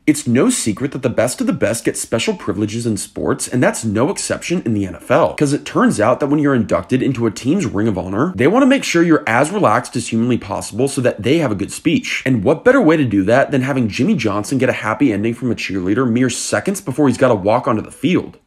It's no secret that the best of the best get special privileges in sports, and that's no exception in the NFL. Because it turns out that when you're inducted into a team's Ring of Honor, they want to make sure you're as relaxed as humanly possible so that they have a good speech. And what better way to do that than having Jimmy Johnson get a happy ending from a cheerleader mere seconds before he's got to walk onto the field?